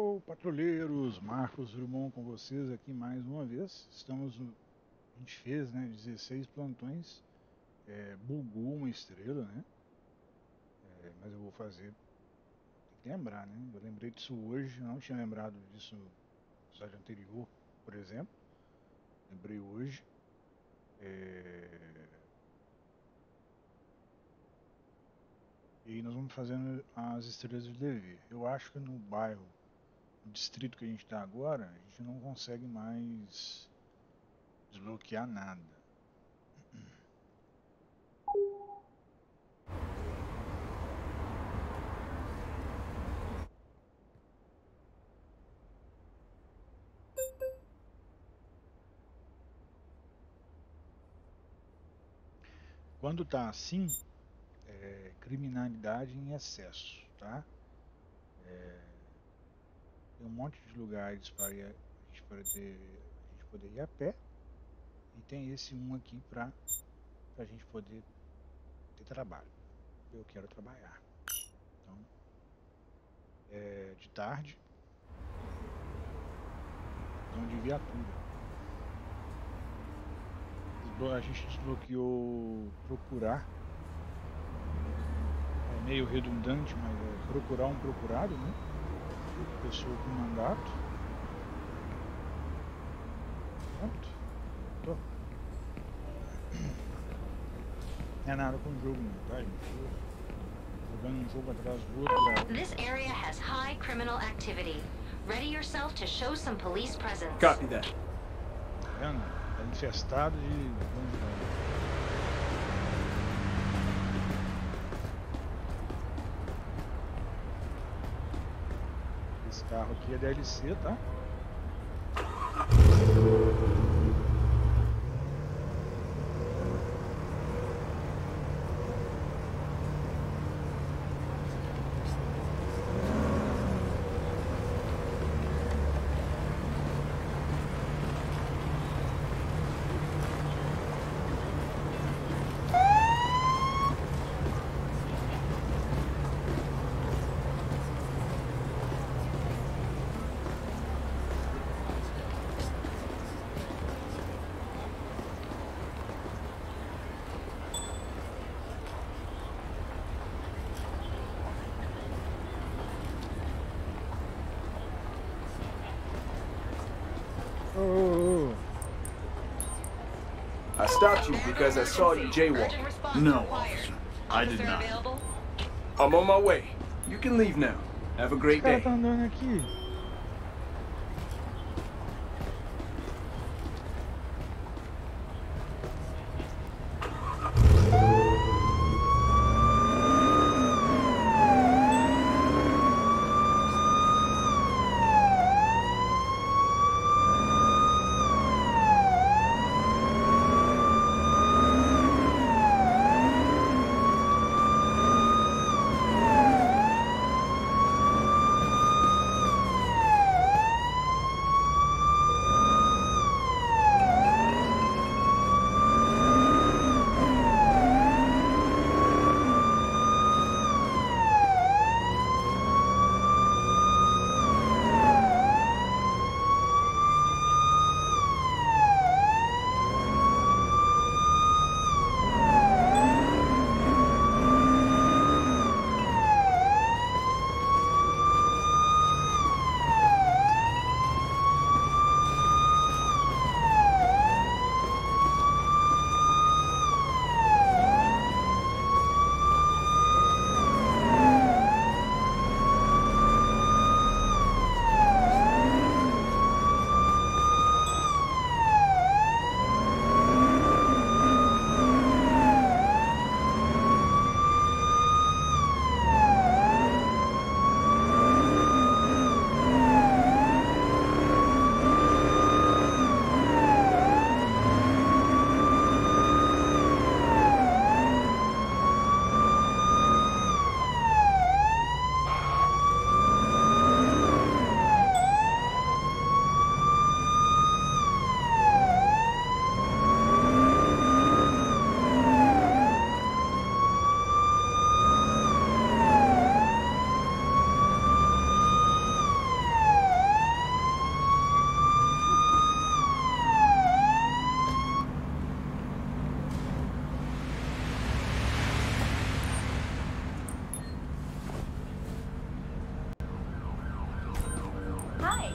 Hello, patrulheiros, Marcos Drummond com vocês aqui mais uma vez. A gente fez, né, 16 plantões, bugou uma estrela, né, mas eu vou fazer, tem que lembrar, né, eu lembrei disso hoje, eu não tinha lembrado disso no episódio anterior, por exemplo, lembrei hoje. E nós vamos fazendo as estrelas de dever. Eu acho que no bairro, no distrito que a gente está agora, a gente não consegue mais desbloquear nada. Quando está assim, criminalidade em excesso, tá? Tem um monte de lugares para a gente poder ir a pé, e tem esse um aqui para a gente poder ter trabalho. Eu quero trabalhar. Então, de tarde, então de viatura. A gente desbloqueou procurar. É meio redundante, mas é procurar um procurado, né? Pessoa com mandato. Pronto. Tô. Não é nada com o jogo não, tá, gente? Jogando um jogo atrás do outro. This area has high criminal activity. Ready yourself to show some police presence. Copy that. Tá vendo? Tá infestado de esse carro aqui é DLC, tá? I stopped you because I saw you jaywalking. No, officer. I did not. I'm on my way. You can leave now. Have a great day. Tá andando aqui. Hi.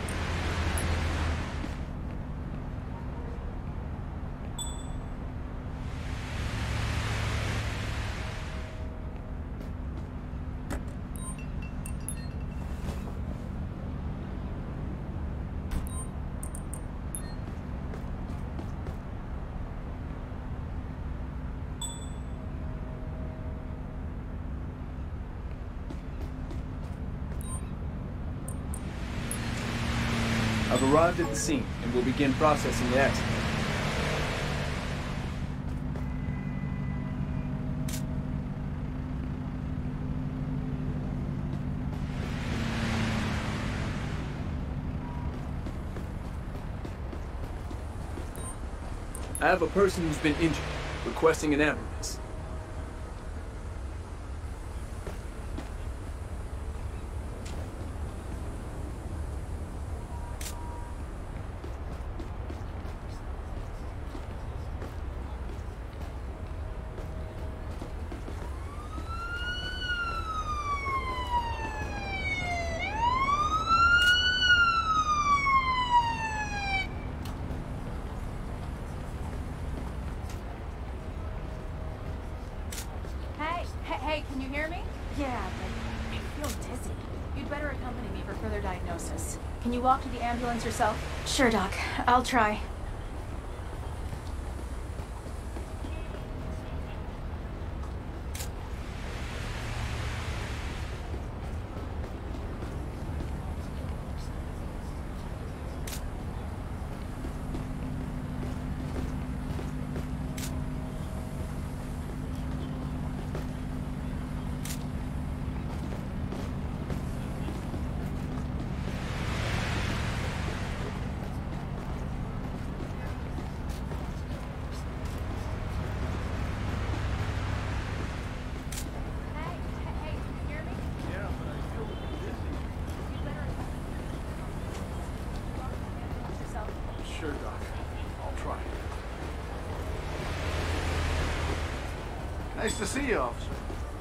I've arrived at the scene and will begin processing the accident. I have a person who's been injured, requesting an ambulance. Hey, can you hear me? Yeah, but I feel dizzy. You'd better accompany me for further diagnosis. Can you walk to the ambulance yourself? Sure, Doc. I'll try. Sure, Doc. I'll try. Nice to see you, officer.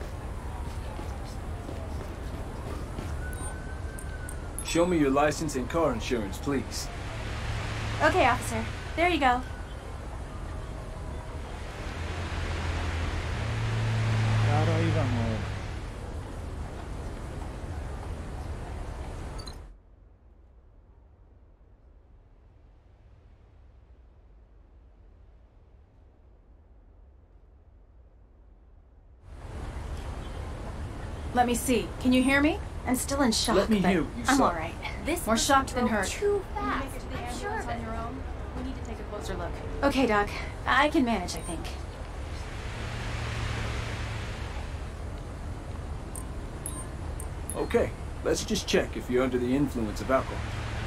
Show me your license and car insurance, please. Okay, officer. There you go. Cara, aí vamos. Let me see. Can you hear me? I'm still in shock, Let me but hear what you I'm saw. all right. More shocked than hurt. Too Can you fast. make it to the I'm sure ambulance of on it. your own? We need to take a closer look. Okay, Doc. I can manage, I think. Okay, let's just check if you're under the influence of alcohol.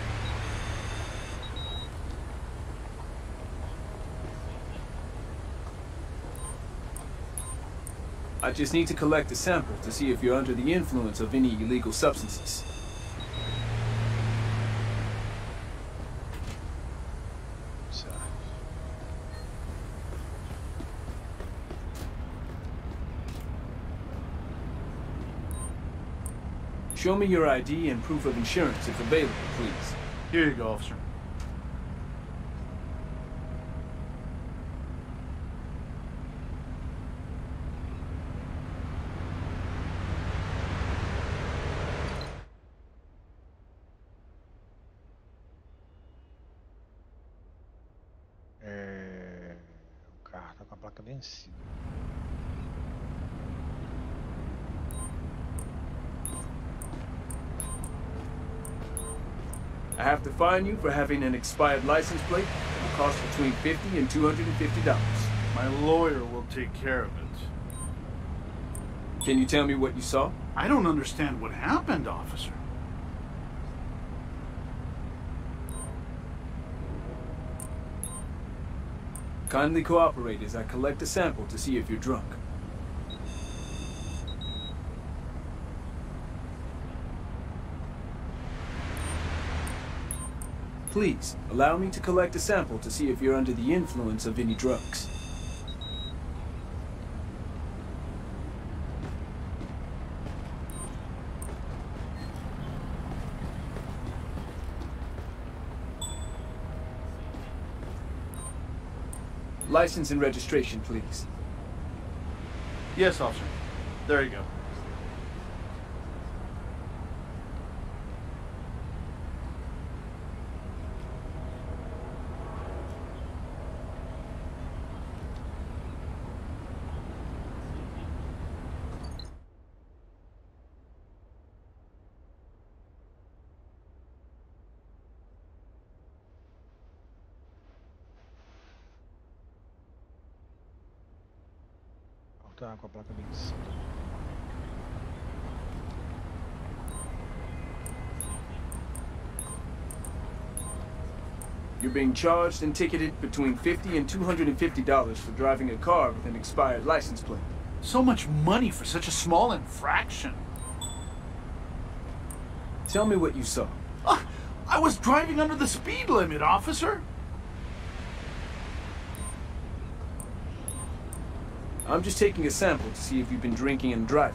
I just need to collect a sample to see if you're under the influence of any illegal substances. Certo. Show me your ID and proof of insurance if available, please. Here you go, officer. O carro tá com a placa vencida. I have to fine you for having an expired license plate. It will cost between $50 and $250. My lawyer will take care of it. Can you tell me what you saw? I don't understand what happened, officer. Kindly cooperate as I collect a sample to see if you're drunk. Please, allow me to collect a sample to see if you're under the influence of any drugs. License and registration, please. Yes, officer. There you go. Tá com a placa vencida. You're being charged and ticketed between $50 and $250 for driving a car with an expired license plate. So much money for such a small infraction. Tell me what you saw. I was driving under the speed limit, officer. I'm just taking a sample to see if you've been drinking and driving.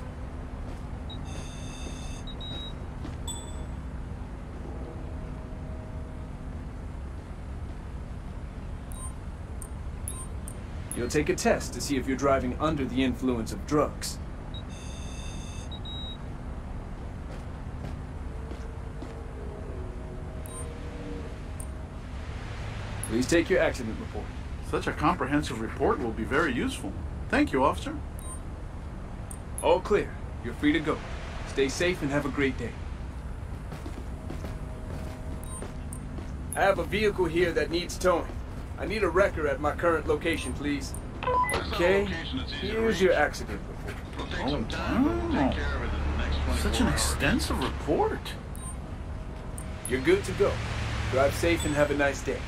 You'll take a test to see if you're driving under the influence of drugs. Please take your accident report. Such a comprehensive report will be very useful. Thank you, officer. All clear. You're free to go. Stay safe and have a great day. I have a vehicle here that needs towing. I need a wrecker at my current location, please. Okay, here's your accident report. Such an extensive report. You're good to go. Drive safe and have a nice day.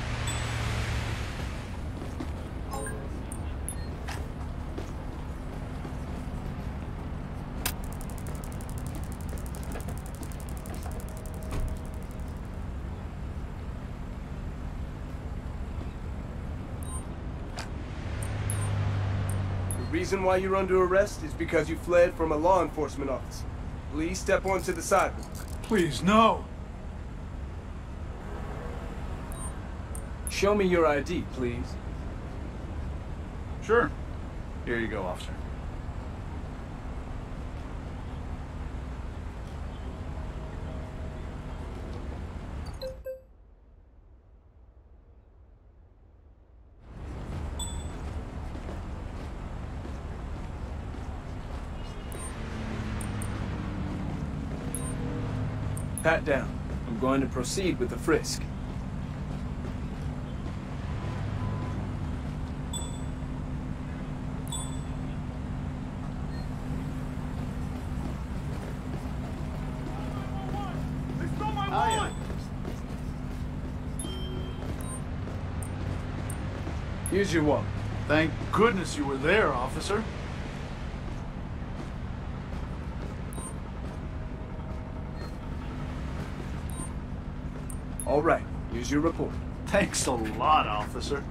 The reason why you're under arrest is because you fled from a law enforcement officer. Please step onto the sidewalk. Please, no. Show me your ID, please. Sure. Here you go, officer. Pat down. I'm going to proceed with the frisk. Here's your wallet. Thank goodness you were there, officer. All right, here's your report. Thanks a lot, officer.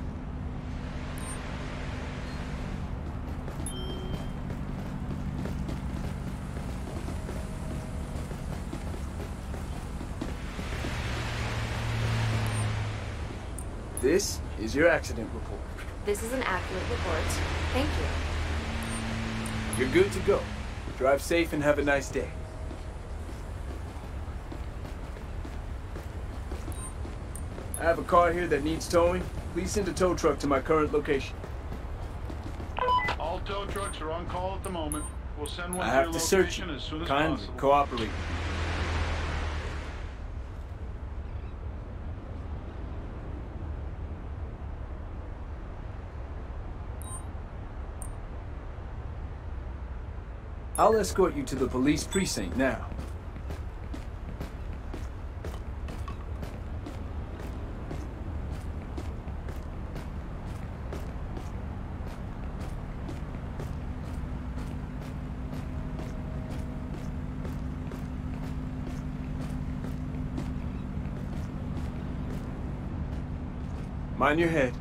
This is your accident report. This is an accurate report. Thank you. You're good to go. Drive safe and have a nice day. I have a car here that needs towing. Please send a tow truck to my current location. All tow trucks are on call at the moment. We'll send one I to your have to search location you. as soon as Kindly possible. cooperate. I'll escort you to the police precinct now. Mind your head.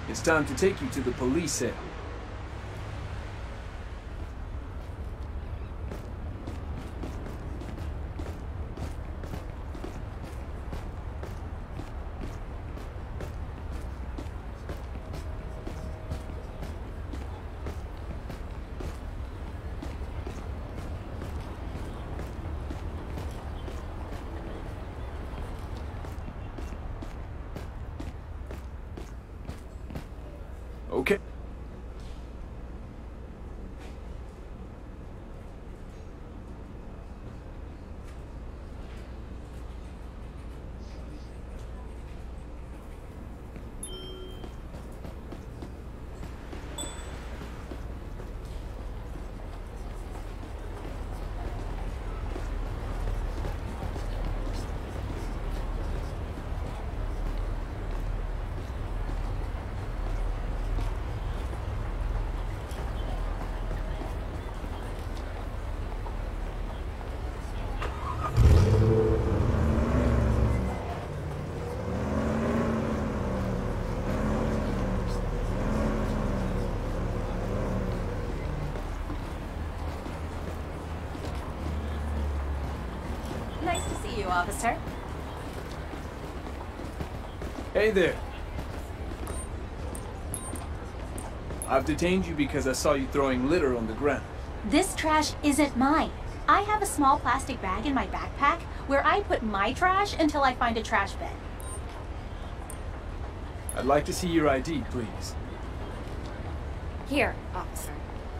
It's time to take you to the police cell. Okay. Nice to see you, officer. Hey there. I've detained you because I saw you throwing litter on the ground. This trash isn't mine. I have a small plastic bag in my backpack where I put my trash until I find a trash bin. I'd like to see your ID, please. Here, officer.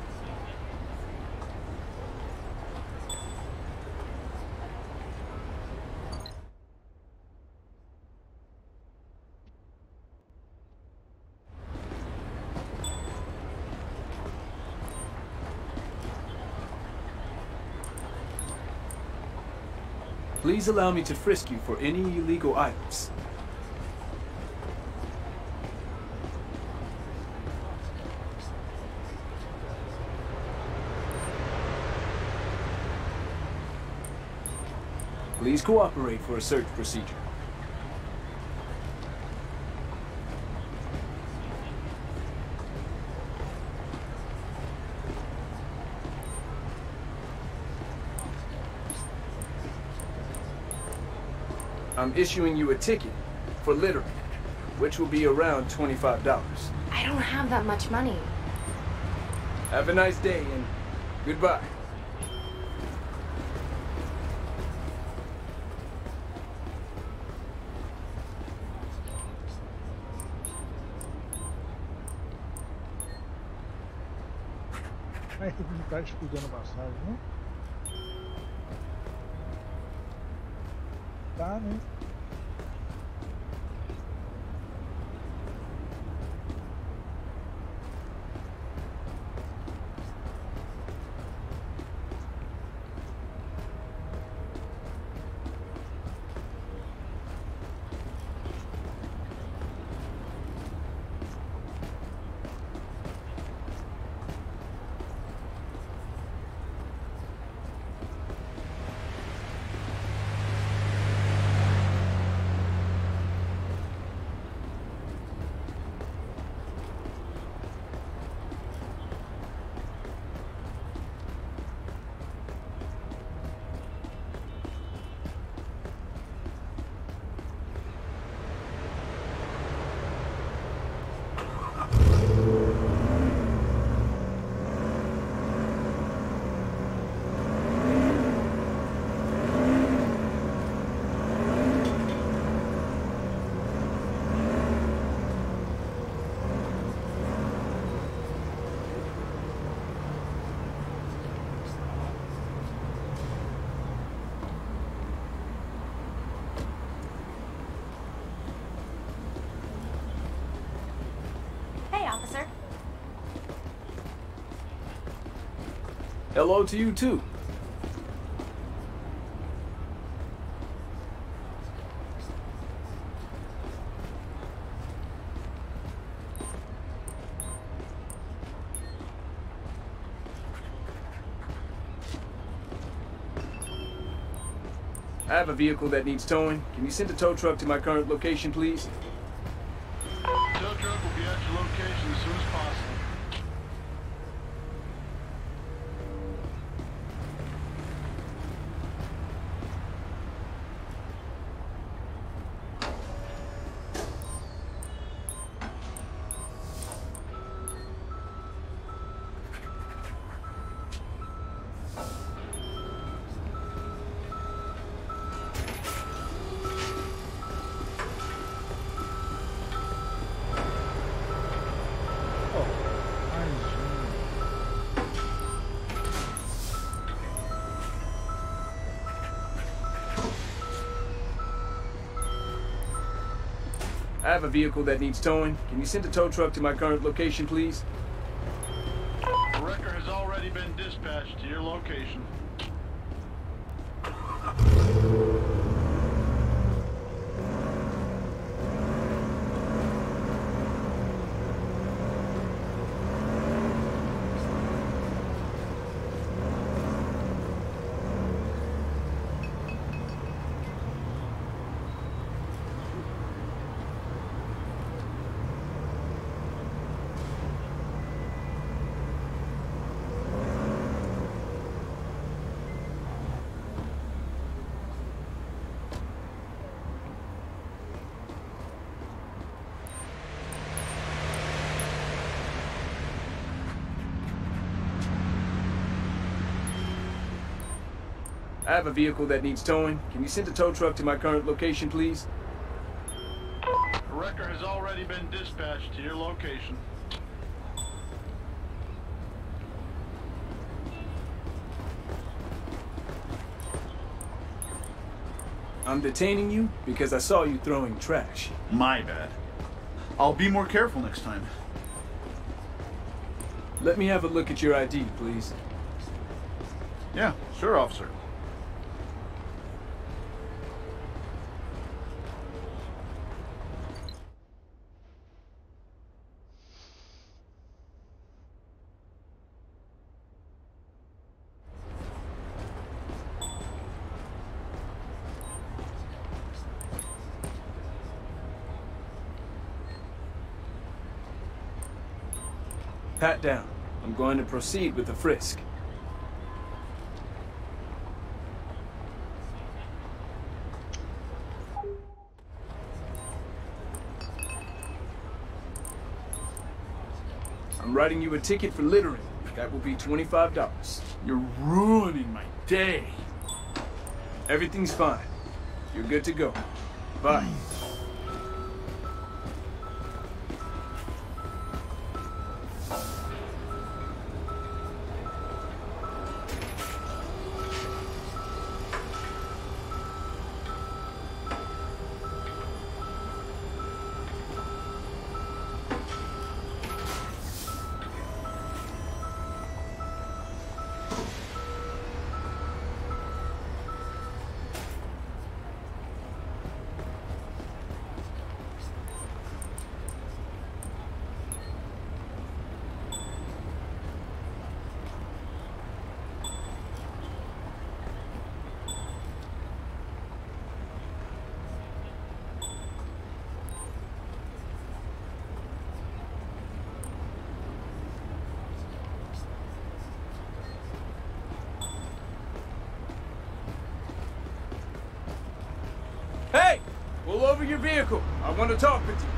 Please allow me to frisk you for any illegal items. Please cooperate for a search procedure. I'm issuing you a ticket for littering, which will be around $25. I don't have that much money. Have a nice day and goodbye. Mas não tá estudando passagem, não? Tá, né? Officer. Hello to you too. I have a vehicle that needs towing. Can you send a tow truck to my current location, please? Tow truck will be at your location as soon as possible. I have a vehicle that needs towing. Can you send a tow truck to my current location, please? The wrecker has already been dispatched to your location. I have a vehicle that needs towing. Can you send a tow truck to my current location, please? The wrecker has already been dispatched to your location. I'm detaining you because I saw you throwing trash. My bad. I'll be more careful next time. Let me have a look at your ID, please. Yeah, sure, officer. Pat down. I'm going to proceed with the frisk. I'm writing you a ticket for littering. That will be $25. You're ruining my day. Everything's fine. You're good to go. Bye. Hey! Pull over your vehicle. I want to talk with you.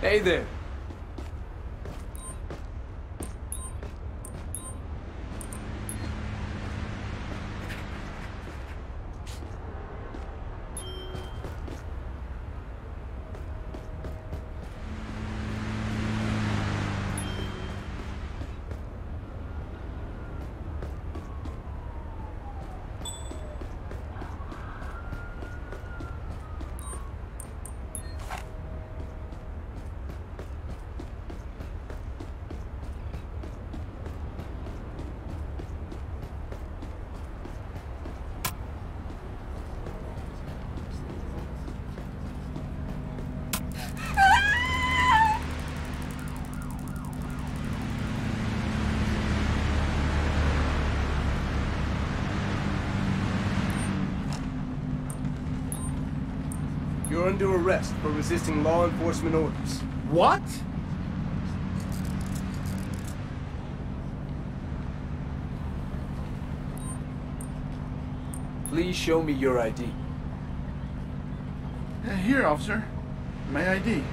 Hey there. You're under arrest for resisting law enforcement orders. What? Please show me your ID. Here, officer. My ID.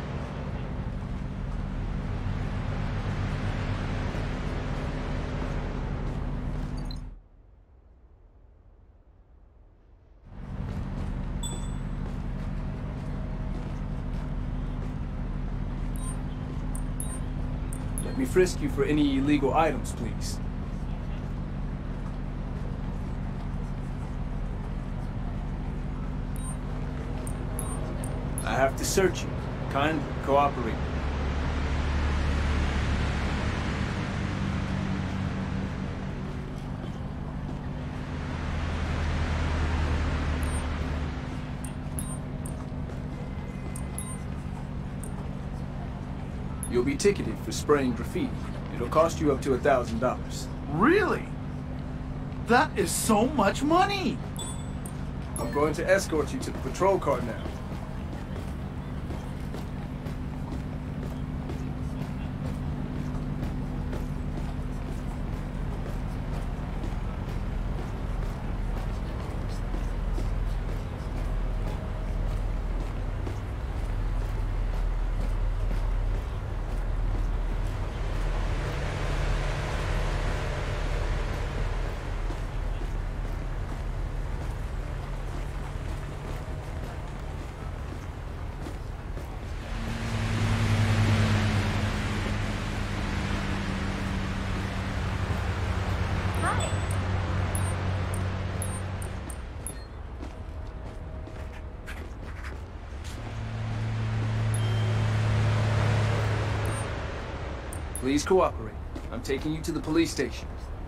Let me frisk you for any illegal items, please. I have to search you. Kindly cooperate. You'll be ticketed for spraying graffiti. It'll cost you up to $1,000. Really? That is so much money! I'm going to escort you to the patrol car now. Please cooperate. I'm taking you to the police station.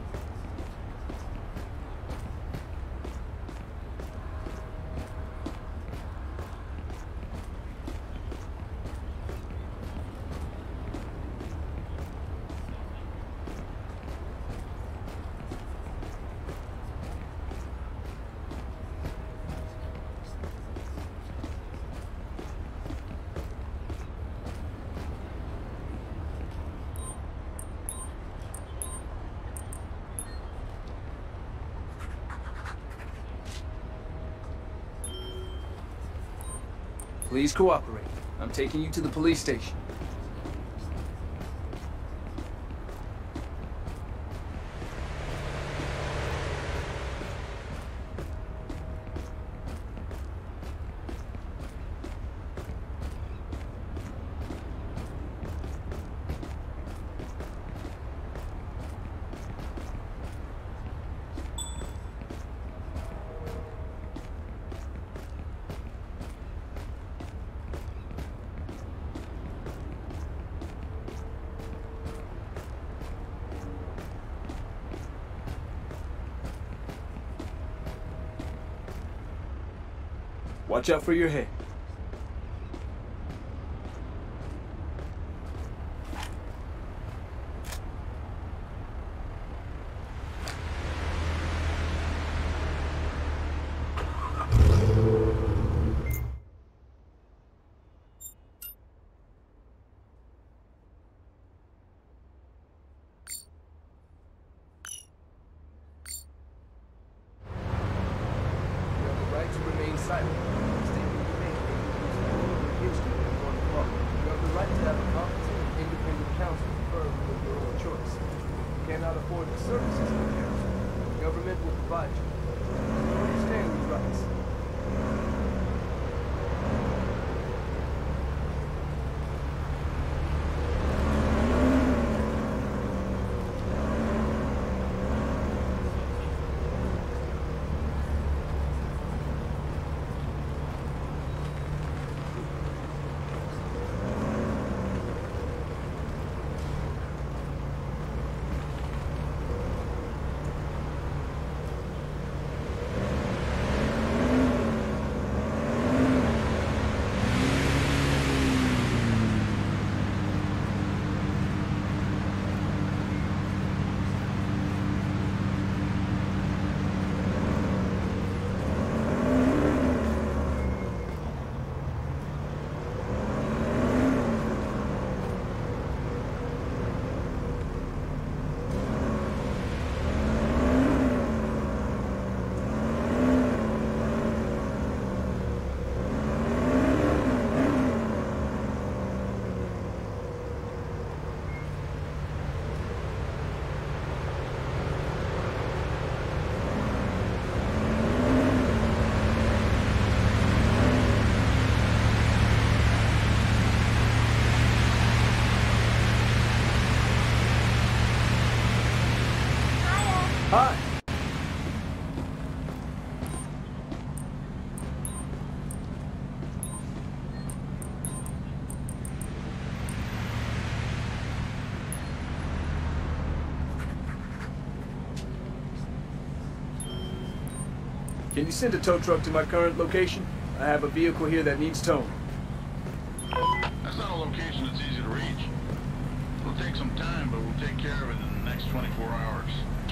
Please cooperate. I'm taking you to the police station. Watch out for your head. You have the right to remain silent. You have the right to have cannot afford the services I have, the government will provide you. You understand these rights? Hi. Can you send a tow truck to my current location? I have a vehicle here that needs towing. That's not a location that's easy to reach. It'll take some time, but we'll take care of it in the next 24 hours.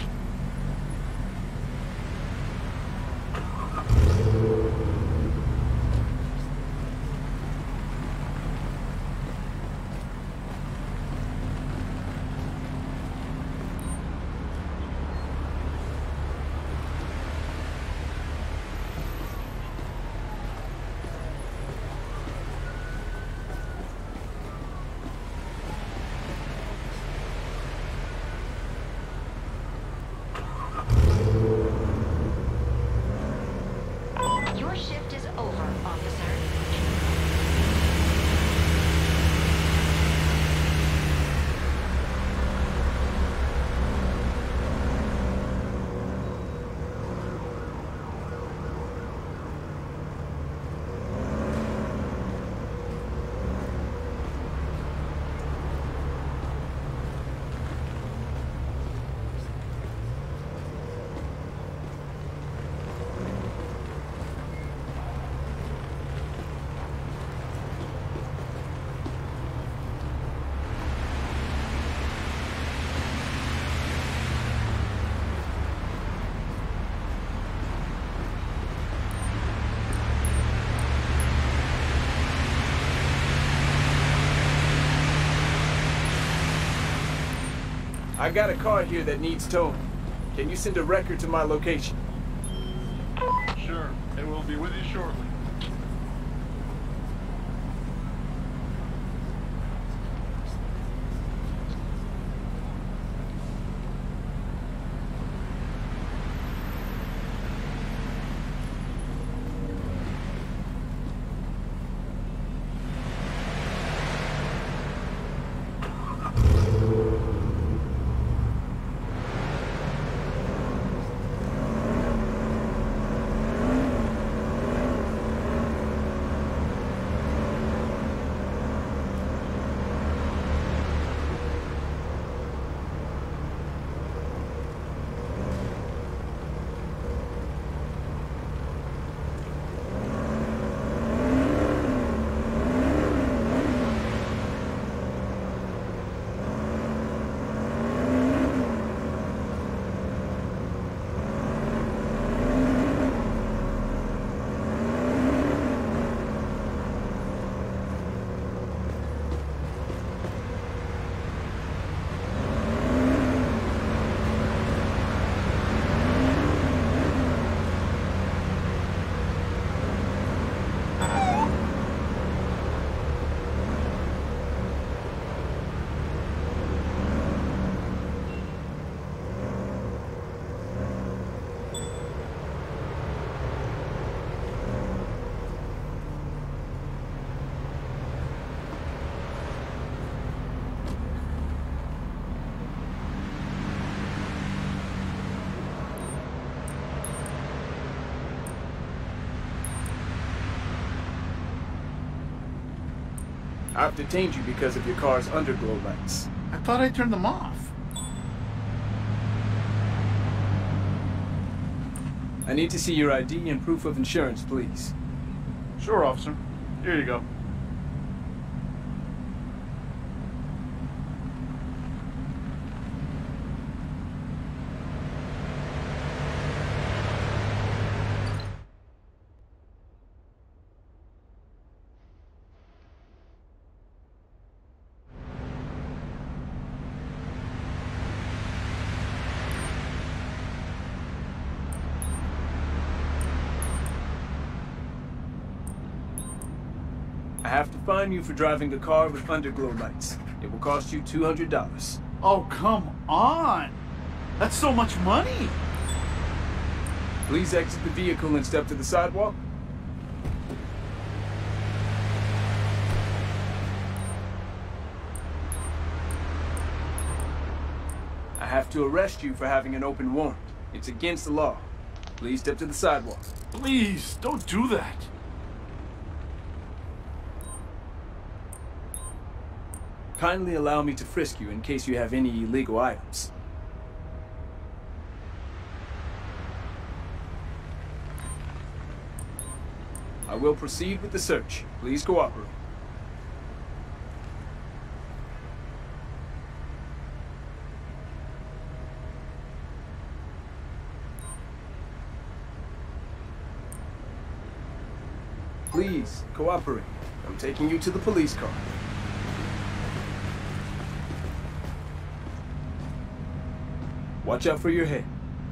Your shift is over, officer. I got a car here that needs towing. Can you send a record to my location? Sure, it will be with you shortly. I've detained you because of your car's underglow lights. I thought I turned them off. I need to see your ID and proof of insurance, please. Sure, officer. Here you go. I have to fine you for driving a car with underglow lights. It will cost you $200. Oh, come on! That's so much money! Please exit the vehicle and step to the sidewalk. I have to arrest you for having an open warrant. It's against the law. Please step to the sidewalk. Please, don't do that. Kindly allow me to frisk you in case you have any illegal items. I will proceed with the search. Please cooperate. Please cooperate. I'm taking you to the police car. Watch out for your head.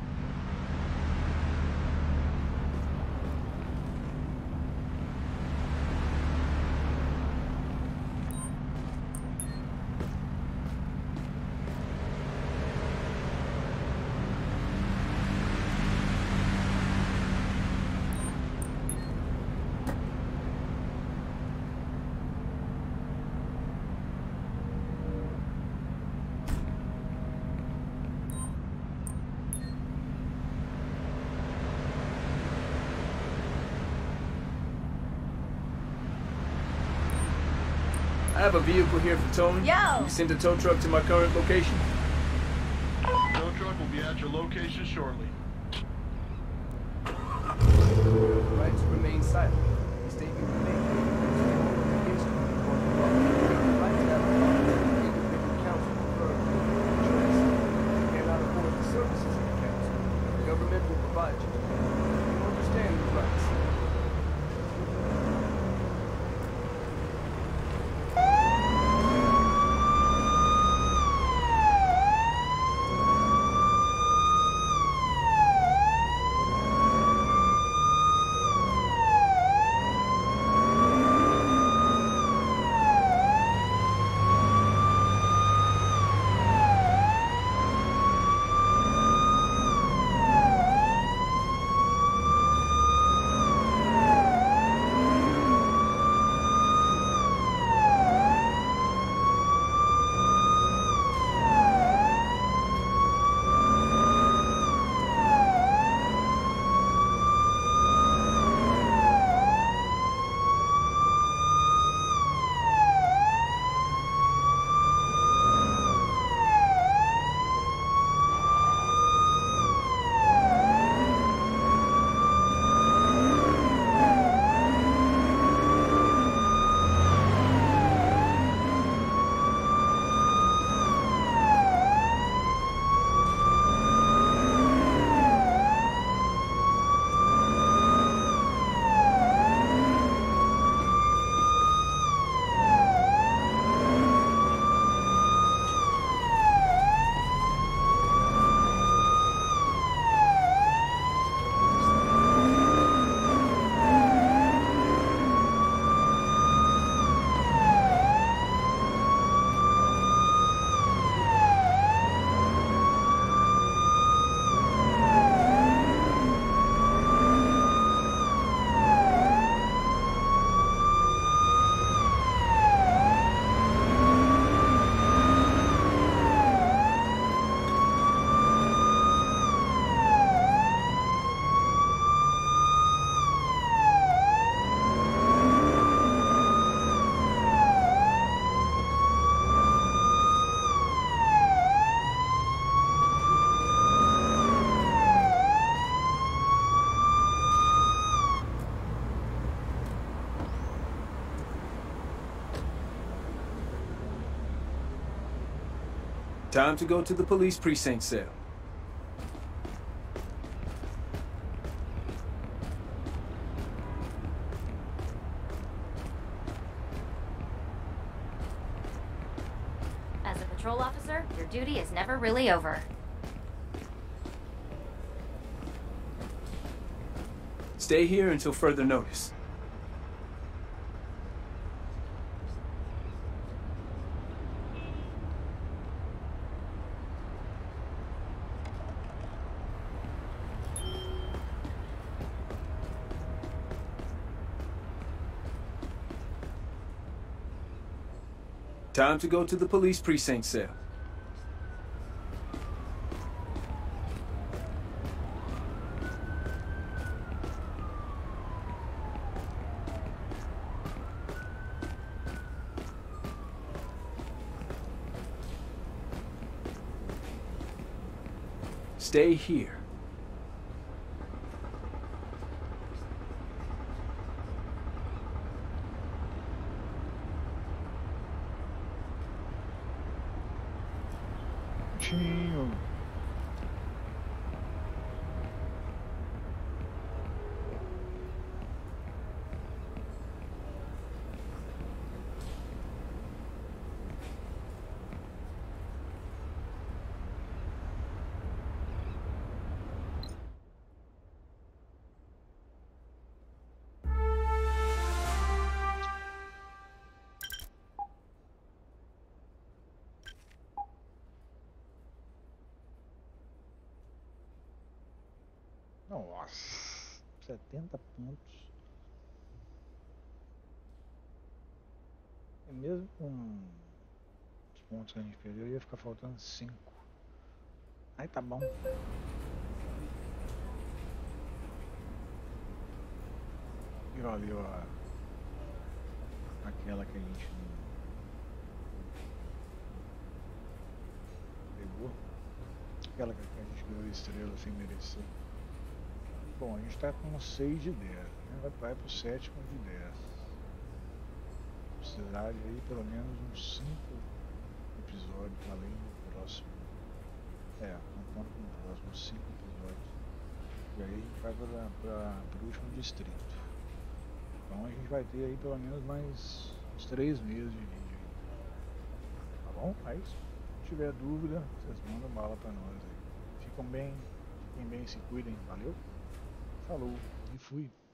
I have a vehicle here for towing. Yo! Can you send a tow truck to my current location? Tow truck will be at your location shortly. Right to remain silent. The statement you made against you before the law. Right to have a independent counsel for choice. You cannot afford the services of the counsel. The government will provide you. You understand your rights. Time to go to the police precinct cell. As a patrol officer, your duty is never really over. Stay here until further notice. Time to go to the police precinct cell. Stay here. Tinho. Nossa, 70 pontos. E mesmo com os pontos que a gente perdeu, ia ficar faltando 5. Aí tá bom. E valeu aquela que a gente não pegou. Aquela que a gente ganhou estrela sem merecer. Bom, a gente está com 6 de 10, né? Vai para o 7 de 10. Precisar de aí pelo menos uns 5 episódios além do próximo. Contando com os próximos 5 episódios. E aí a gente vai para o último distrito. Então a gente vai ter aí pelo menos mais uns 3 meses de vídeo. Tá bom? Mas se tiver dúvida, vocês mandam bala para nós aí. Fiquem bem, se cuidem. Valeu? Falou e fui.